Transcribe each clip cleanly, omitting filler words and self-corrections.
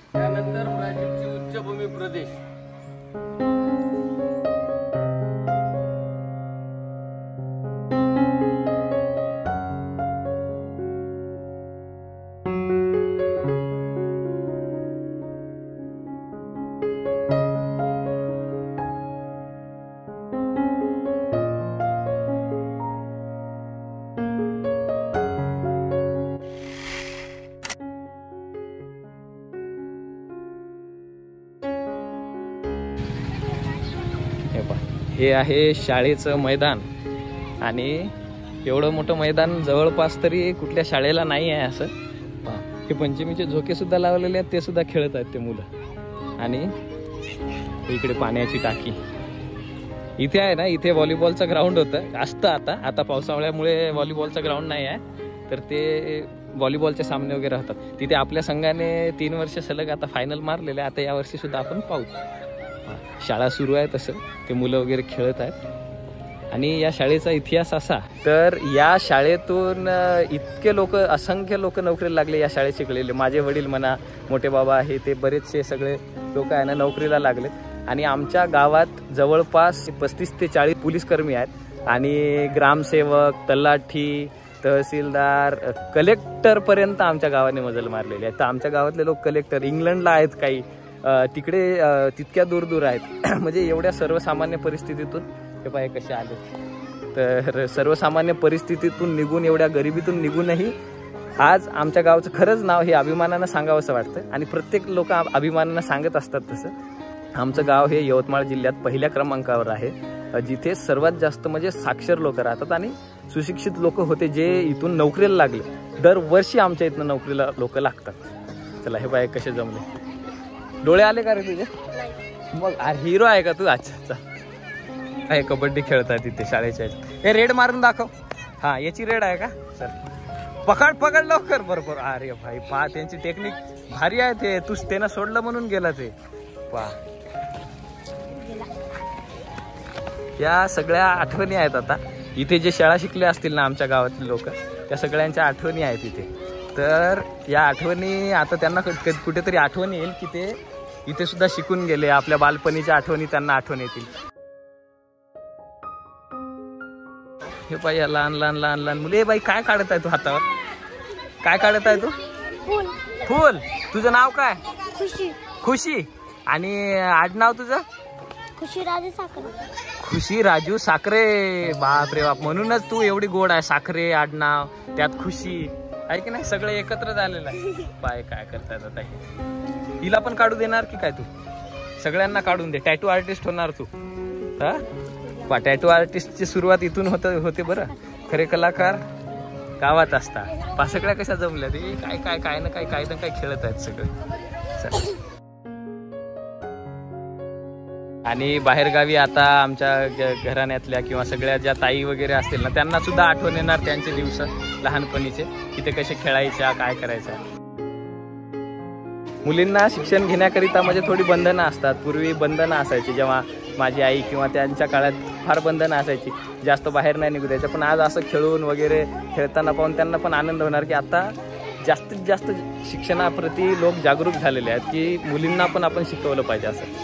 त्यानंतर ब्राझीलची उच्चभूमी प्रदेश, हे आहे शाळेचं मैदान आणि एवढं मोठं मैदान जवळपास तरी कुठल्या शाळेला नाही आहे असं. हे पंचमीचे झोके सुद्धा लावलेले आहेत, ते सुद्धा खेळत आहेत ते मुलं. आणि इकडे पाण्याची टाकी इथे आहे ना, इथे व्हॉलीबॉलचं ग्राउंड होतं असतं. आता पावसाळ्यामुळे व्हॉलीबॉलचं ग्राउंड नाही आहे, तर ते व्हॉलीबॉलचे सामने वगैरे होतात तिथे. आपल्या संघाने 3 वर्ष सलग आता फायनल मारलेले. आता यावर्षी सुद्धा आपण पाहू. शाळा सुरू आहे, तसं ते मुलं वगैरे खेळत आहेत. आणि या शाळेचा इतिहास असा, तर या शाळेतून इतके लोक, असंख्य लोक नोकरीला लागले या शाळेत शिकलेले. माझे वडील म्हणा, मोठे बाबा आहे, ते बरेचसे सगळे लोक आहे ना नोकरीला लागले. आणि आमच्या गावात जवळपास 35 ते 40 पोलीस कर्मी आहेत. आणि ग्रामसेवक, तलाठी, तहसीलदार, कलेक्टरपर्यंत आमच्या गावाने मजल मारलेली आहे. तर आमच्या गावातले लोक कलेक्टर इंग्लंडला आहेत, काही तिकडे तितक्या दूर आहेत. म्हणजे एवढ्या सर्वसामान्य परिस्थितीतून हे पाय कसे आले. तर सर्वसामान्य परिस्थितीतून निघून, एवढ्या गरिबीतून निघूनही आज आमच्या गावचं खरंच नाव हे अभिमानानं सांगावं असं वाटतं. आणि प्रत्येक लोक अभिमानानं सांगत असतात तसं. आमचं गाव हे यवतमाळ जिल्ह्यात पहिल्या क्रमांकावर आहे, जिथे सर्वात जास्त म्हणजे साक्षर लोक राहतात आणि सुशिक्षित लोक होते, जे इथून नोकरीला लागले. दरवर्षी आमच्या इथनं नोकरीला लोक लागतात. चला हे बाय कसे जमले. डोळे आले का रे तुझे? मग हिरो आहे का तू? अच्छा. काय कबड्डी खेळतात तिथे शाळेच्या. हे रेड मारून दाखव. हा, याची रेड आहे का? चल पकड लवकर. बरोबर. अरे भाई पहा, त्यांची टेक्निक भारी आहे. ते तू त्यानं सोडलं म्हणून गेला ते. पहा, या सगळ्या आठवणी आहेत. आता इथे जे शाळा शिकले असतील ना आमच्या गावातले लोक, त्या सगळ्यांच्या आठवणी आहेत इथे. तर या आठवणी आता त्यांना कुठेतरी आठवण येईल की ते इथे सुद्धा शिकून गेले. आपल्या बालपणीच्या आठवणी त्यांना आठवण येतील. हे बाई, लहान मुले. बाई काय काढत आहे तू हातावर? काय काढत आहे तू? फुल. तुझं नाव काय? खुशी. आणि आडनाव तुझं? खुशी राजू साखरे. बापरे बाप, म्हणूनच तू एवढी गोड आहे. साखरे आडनाव, त्यात खुशी आहे की नाही, सगळं एकत्र झालेलं आहे. बाय काय करतायत आता. हिला पण काढू देणार की काय तू? सगळ्यांना काढून दे. टॅटू आर्टिस्ट होणार तू. हा, टॅटू आर्टिस्टची सुरुवात इथून होते बरं. खरे कलाकार गावात असतात. सगळ्या कशा जमल्या ते काय ना काय खेळत आहेत सगळे. आणि बाहेरगावी आता आमच्या घराण्यातल्या किंवा सगळ्या ज्या ताई वगैरे असतील ना, त्यांना सुद्धा आठवण येणार त्यांचे दिवस लहानपणीचे, की ते कसे खेळायच्या, काय करायचं. मुलींना शिक्षण घेण्याकरिता म्हणजे थोडी बंधनं असतात. पूर्वी बंधनं असायची, जेव्हा माझी आई किंवा त्यांच्या काळात फार बंधनं असायची, जास्त बाहेर नाही निघू द्यायचं. पण आज असं खेळून वगैरे खेळताना पाहून त्यांना पण आनंद होणार की आता जास्तीत जास्त शिक्षणाप्रती लोक जागरूक झालेले आहेत, की मुलींना पण आपण शिकवलं पाहिजे असं.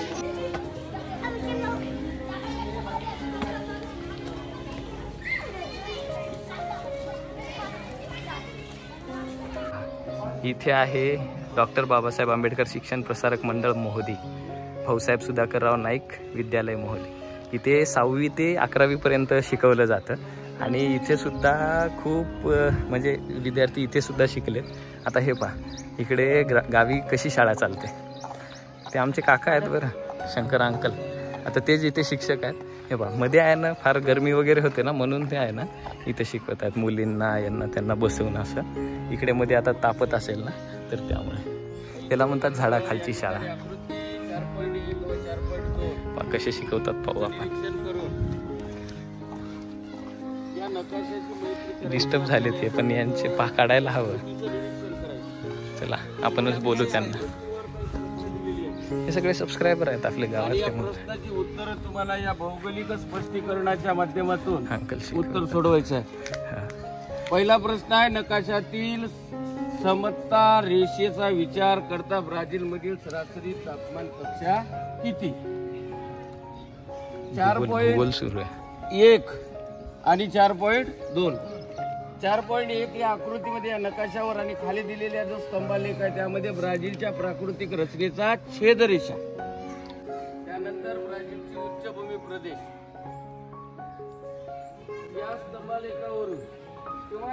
इथे आहे डॉक्टर बाबासाहेब आंबेडकर शिक्षण प्रसारक मंडळ मोहदी, भाऊसाहेब सुधाकरराव नाईक विद्यालय मोहदी. इथे 6वी ते 11वी पर्यंत शिकवलं जातं. आणि इथे सुद्धा खूप म्हणजे विद्यार्थी इथे सुद्धा शिकलेत. आता हे पहा, इकडे गावी कशी शाळा चालते. ते आमचे काका आहेत बरं, शंकर अंकल. आता तेच इथे शिक्षक आहेत. हे पहा, मध्ये आहे ना फार गरमी वगैरे होते ना, म्हणून ते आहे ना इथे शिकवत आहेत मुलींना, यांना त्यांना बसवून असं. इकडे मध्ये आता तापत असेल ना, तर त्यामुळे त्याला म्हणतात झाडाखालची शाळा. कसे शिकवतात पाहू आपण. डिस्टर्ब झाले ते, पण यांचे पाह काढायला हवं. चला आपणच बोलू त्यांना. हे सगळे सबस्क्रायबर आहेत आपल्या गावातले. उत्तर तुम्हाला या भौगोलिक स्पष्टीकरणाच्या माध्यमातून उत्तर सोडवायचं आहे. पहिला प्रश्न आहे, नकाशातील समता रेषेचा विचार करता ब्राझील मधील सरासरी तापमान पेक्षा किती? 4.1 सुरू आहे. आणि 4.2. 4.1 या आकृतीमध्ये या नकाशावर आणि खाली दिलेल्या जो स्तंभालेख आहे त्यामध्ये ब्राझीलच्या प्राकृतिक रचनेचा छेदरेषा, त्यानंतर ब्राझीलची उच्चभूमी प्रदेश या स्तंभालेखावरून किंवा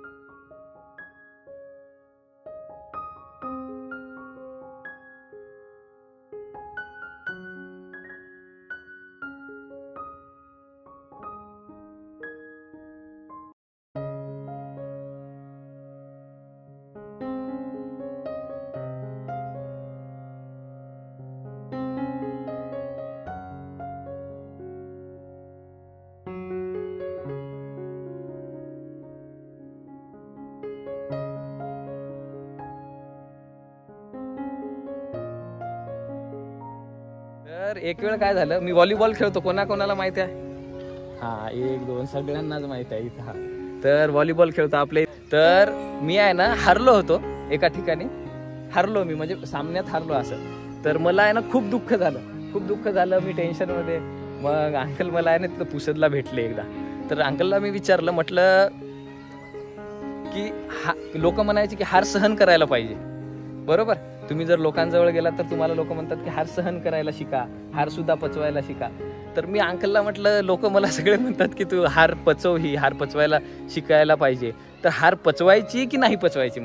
तर एक वेळ काय झालं, मी व्हॉलीबॉल खेळतो, कोणाकोणाला माहिती आहे? हा, 1 2 सगळ्यांनाच माहिती आहे इथं. हा, तर व्हॉलीबॉल खेळतो आपले. तर मी आहे ना हारलो होतो एका ठिकाणी, हारलो मी, म्हणजे सामन्यात हारलो असं. तर मला आहे ना खूप दुःख झालं, मी टेन्शनमध्ये. मग अंकल मला आहे ना तिथं पुसदला भेटले एकदा. तर अंकलला मी विचारलं, म्हटलं की लोक म्हणायचे की हार सहन करायला पाहिजे, बरोबर? तुम्ही जर लोकांजवळ गेला तर तुम्हाला लोक म्हणतात की हार सहन करायला शिका, हार सुद्धा पचवायला शिका. तर मी अंकलला म्हटलं, लोक मला सगळे म्हणतात की तू हार पचव, ही हार पचवायला शिकायला पाहिजे. तर हार पचवायची की नाही पचवायची?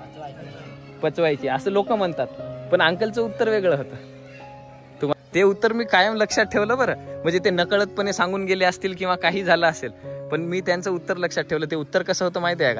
म्हटलं पचवायची असं लोक म्हणतात. पण अंकलचं उत्तर वेगळं होतं. ते उत्तर मी कायम लक्षात ठेवलं बरं. म्हणजे ते नकळतपणे सांगून गेले असतील किंवा काही झालं असेल, पण मी त्यांचं उत्तर लक्षात ठेवलं. ते उत्तर कसं होतं माहिती आहे का?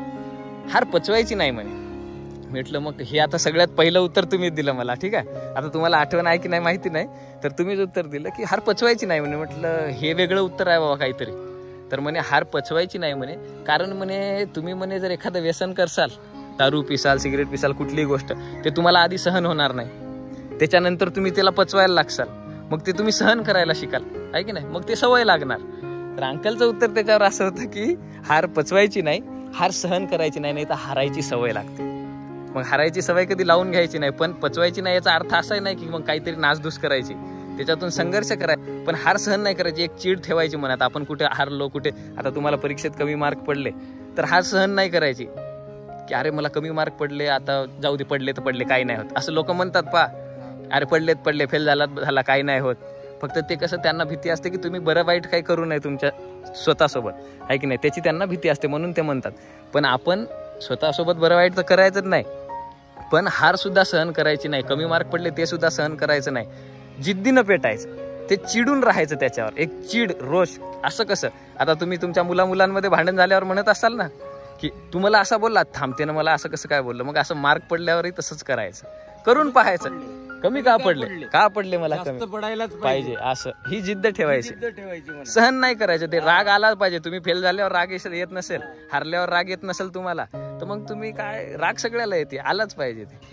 हार पचवायची नाही म्हणे. म्हटलं मग हे आता सगळ्यात पहिलं उत्तर तुम्हीच दिलं मला, ठीक आहे. आता तुम्हाला आठवण आहे की नाही माहिती नाही, तर तुम्हीच उत्तर दिलं की हार पचवायची नाही म्हणे. म्हटलं हे वेगळं उत्तर आहे बाबा काहीतरी. तर म्हणे हार पचवायची नाही म्हणे, कारण म्हणे तुम्ही म्हणे जर एखादं व्यसन करसाल, दारू पिसाल, सिगरेट पिसाल, कुठलीही गोष्ट, ते तुम्हाला आधी सहन होणार नाही. त्याच्यानंतर तुम्ही त्याला पचवायला लागसाल, मग ते तुम्ही सहन करायला शिकाल, आहे की नाही, मग ते सवय लागणार. तर अंकलचं उत्तर त्याच्यावर असं होतं की हार पचवायची नाही, हार सहन करायची नाही, तर हारायची सवय लागते. मग हारायची सवय कधी लावून घ्यायची नाही, पण पचवायची नाही याचा अर्थ असाही नाही की मग काहीतरी नासधूस करायची, त्याच्यातून संघर्ष करायचा, पण हार सहन नाही करायची. एक चीड ठेवायची मनात, आपण कुठे हारलो, कुठे आता तुम्हाला परीक्षेत कमी मार्क पडले, तर हार सहन नाही करायची की अरे मला कमी मार्क पडले, आता जाऊ दे, पडले तर पडले, काही नाही होत, असं लोक म्हणतात. अरे पडले, फेल झाला, काही नाही होत. फक्त ते कसं, त्यांना भीती असते की तुम्ही बरं वाईट काही करू नये तुमच्या स्वतःसोबत, आहे की नाही, त्याची त्यांना भीती असते, म्हणून ते म्हणतात. पण आपण स्वतःसोबत बरं वाईट तर करायचंच नाही, पण हार सुद्धा सहन करायची नाही. कमी मार्क पडले ते सुद्धा सहन करायचं नाही, जिद्दीनं पेटायचं, ते चिडून राहायचं त्याच्यावर, एक चीड, रोष. असं कसं, आता तुम्ही तुमच्या मुलांमध्ये भांडण झाल्यावर म्हणत असाल ना की तुम्हाला असा बोलला, थांबते ना मला असं कसं काय बोललं, मग असं मार्क पडल्यावरही तसंच करायचं, करून पाहायचं. कमी का पडले मला कमी पडायलाच पाहिजे, असं ही जिद्द ठेवायची, सहन नाही करायचं. ते राग आलाच पाहिजे. तुम्ही फेल झाल्यावर राग येत नसेल, हारल्यावर राग येत नसेल तुम्हाला, तर मग तुम्ही काय, राग सगळ्याला येते, आलाच पाहिजे ते.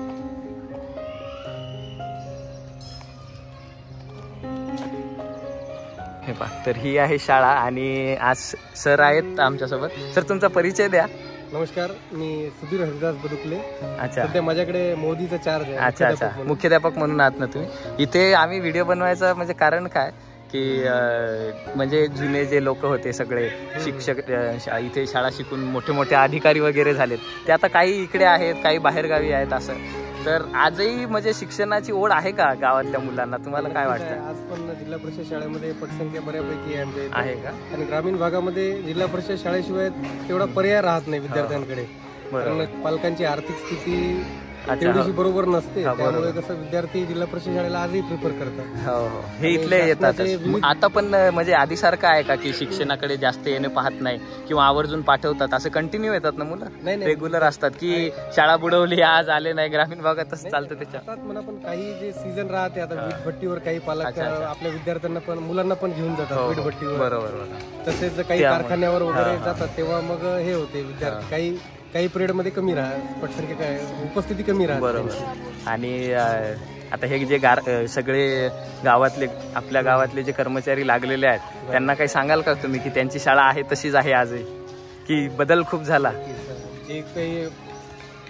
हे पहा, तर ही आहे शाळा आणि आज सर आहेत आमच्यासोबत. सर तुमचा परिचय द्या. नमस्कार, मी सुधीर हरिदास बदुकले. अच्छा, सध्या माझ्याकडे मोदीचा चार्ज आहे. अच्छा, मुख्याध्यापक म्हणून आहात ना तुम्ही. इथे आम्ही व्हिडिओ बनवायचं म्हणजे कारण काय की म्हणजे जुने जे लोक होते सगळे शिक्षक, इथे शाळा शिकून मोठे अधिकारी वगैरे झालेत, ते आता काही इकडे आहेत, काही बाहेरगावी आहेत. असं तर आजही म्हणजे शिक्षणाची ओढ आहे का गावातल्या मुलांना? तुम्हाला काय वाटतं? आज पण जिल्हा परिषद शाळेमध्ये पटसंख्या बऱ्यापैकी आहे का? आणि ग्रामीण भागामध्ये जिल्हा परिषद शाळेशिवाय तेवढा पर्याय राहत नाही विद्यार्थ्यांकडे, कारण पालकांची आर्थिक स्थिती तेवढीशी बरोबर नसते, त्यामुळे कसं विद्यार्थी जिल्हा परिषद शाळेला आजही प्रिफर करतात. हो, हे इथले येतात. आता पण म्हणजे आधी सारखं आहे का की शिक्षणाकडे जास्त येणे पाहत नाही किंवा आवर्जून पाठवतात, असं कंटिन्यू येतात ना मुलं, रेग्युलर असतात की शाळा बुडवली आज आले नाही? ग्रामीण भागात तसं चालतं त्याच्या म्हणा. पण काही जे सीझन राहते, आता वीटभट्टीवर काही पालक आपल्या विद्यार्थ्यांना पण, मुलांना पण घेऊन जातात वीटभट्टीवर. बरोबर. तसेच काही कारखान्यावर वगैरे जातात, तेव्हा मग हे होते, विद्यार्थी काही पिरियड मध्ये कमी पटसंख्या, काय उपस्थिती कमी राहते. बरोबर. आणि आता हे जे सगळे गावातले, आपल्या गावातले जे कर्मचारी लागलेले आहेत, त्यांना काही सांगाल का तुम्ही की त्यांची शाळा आहे तशीच आहे आजही, की बदल खूप झाला? जे काही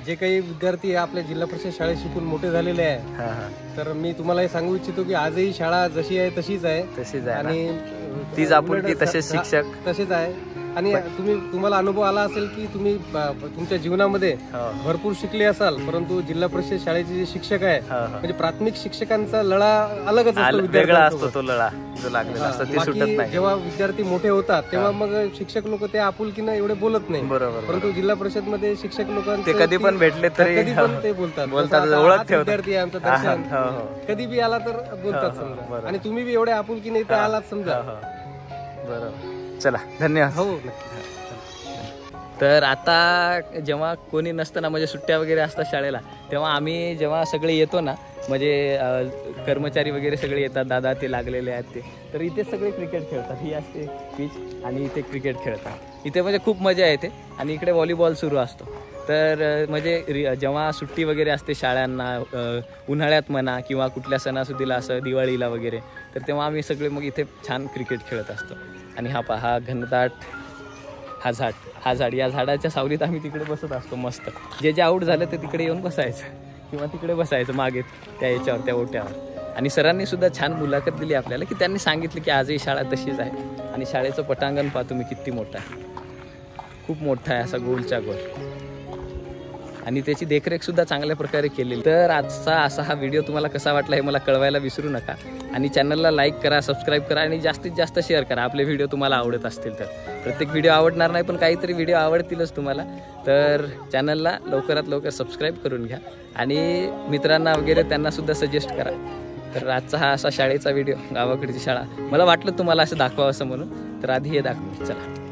जे काही विद्यार्थी आपल्या जिल्हा परिषद शाळेत शिकून मोठे झालेले आहे, हा हा तर मी तुम्हाला हे सांगू इच्छितो की आजही शाळा जशी आहे तशीच आहे तशीच आहे ना? आणि तीच आपुलकी, उलट तसेच शिक्षक. तसेच आहे. आणि तुम्हाला अनुभव आला असेल की तुम्ही तुमच्या जीवनामध्ये हो. भरपूर शिकले असाल, परंतु जिल्हा परिषद शाळेचे जे शिक्षक आहे हा, हा. म्हणजे प्राथमिक शिक्षकांचा लळा अलगच असतो वेगळा विद्यार्थ्यांसोबत. असतो तो लळा जो लागलेला असतो ते सुटत बाकी नाही. जेव्हा विद्यार्थी मोठे होतात तेव्हा मग शिक्षक लोक त्या आपुलकीनं एवढे बोलत नाही, बरोबर. परंतु जिल्हा परिषद मध्ये शिक्षक लोकांचे ते कधी पण भेटले तरी कधी पण ते बोलतात. बोलतात, जसं आता ओळख हाच ठेवतात. विद्यार्थी आहे आमचा हा, दर्शन, हा, हो, हो. कधी बी आला तर बोलतात हो, समजा. बरोबर. आणि तुम्ही बी एवढ्या आपुलकीने इथे आलात समजा. बरोबर. चला, धन्यवाद. हो नक्की. तर आता जेव्हा कोणी नसतं ना, म्हणजे सुट्ट्या वगैरे असतात शाळेला, तेव्हा आम्ही जेव्हा सगळे येतो ना, म्हणजे कर्मचारी वगैरे सगळे येतात, दादा ते लागलेले आहेत ते, तर इथे सगळे क्रिकेट खेळतात. ही असते पिच आणि इथे क्रिकेट खेळतात. इथे म्हणजे खूप मजा येते. आणि इकडे व्हॉलीबॉल सुरू असतो. तर म्हणजे जेव्हा सुट्टी वगैरे असते शाळांना, उन्हाळ्यात म्हणा किंवा कुठल्या सणासुदीला असं दिवाळीला वगैरे, तर तेव्हा आम्ही सगळे मग इथे छान क्रिकेट खेळत असतो. आणि हा घनदाट हा झाड, या झाडाच्या सावलीत आम्ही तिकडे बसत असतो मस्त. जे आऊट झालं ते तिकडे येऊन बसायचं किंवा तिकडे बसायचं मागे त्या याच्यावर, त्या ओट्यावर. आणि सरांनी सुद्धा छान मुलाखत दिली आपल्याला, की त्यांनी सांगितलं की आजही शाळा तशीच आहे. आणि शाळेचं पटांगण पहा तुम्ही किती मोठं आहे, खूप मोठा आहे, असा गोलच्या गोल. आणि त्याची देखरेख सुद्धा चांगल्या प्रकारे केलेली. तर आजचा असा हा व्हिडिओ तुम्हाला कसा वाटला हे मला कळवायला विसरू नका. आणि चॅनलला लाईक करा, सबस्क्राईब करा आणि जास्तीत जास्त शेअर करा आपले व्हिडिओ तुम्हाला आवडत असतील तर. प्रत्येक व्हिडिओ आवडणार नाही, पण काहीतरी व्हिडिओ आवडतीलच तुम्हाला. तर चॅनलला लवकरात लवकर सबस्क्राईब करून घ्या आणि मित्रांना वगैरे त्यांना सुद्धा सजेस्ट करा. तर आजचा हा असा शाळेचा व्हिडिओ, गावाकडची शाळा, मला वाटलं तुम्हाला असं दाखवावं असं म्हणून, तर आधी हे दाखवू. चला.